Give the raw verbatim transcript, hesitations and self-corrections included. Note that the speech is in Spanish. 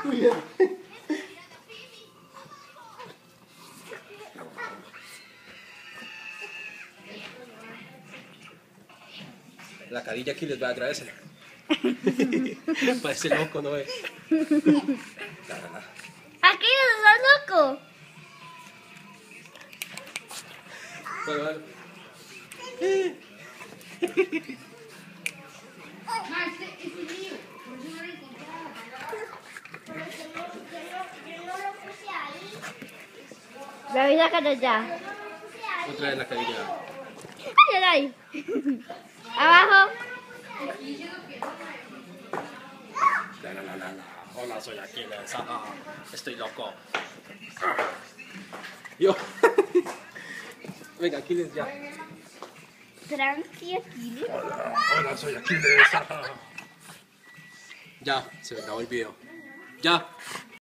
Cuidado. La carilla aquí les va a traerse. Parece loco, ¿no es? Aquí está loco. Bueno, bueno. Me voy a sacar ya. Otra vez la carilla. Ay, ay, ay. Abajo. La, la, la, la, la. Hola, soy Aquiles. Ah, estoy loco. Yo. Venga, Aquiles ya. Tranqui, Aquiles. Hola, hola, soy Aquiles. Ah. Ya, se me acabó el video. Ya.